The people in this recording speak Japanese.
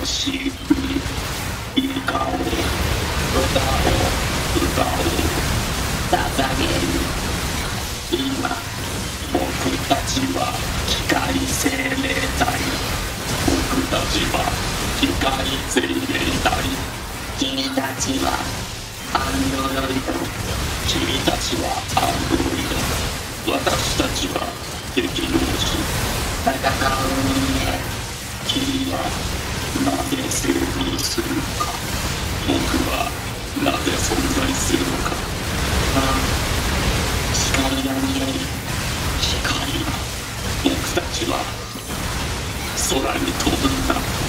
しい歌を歌を捧げる。今僕たちは機械生命体。僕たちは機械生命体。君たちはアンドロイド。君たちはアンドロイド。私たちはテクノロジー。戦う人間。君はなぜ生命するのか。僕はなぜ存在するのか。光が見える。光。僕たちは空に飛ぶんだ。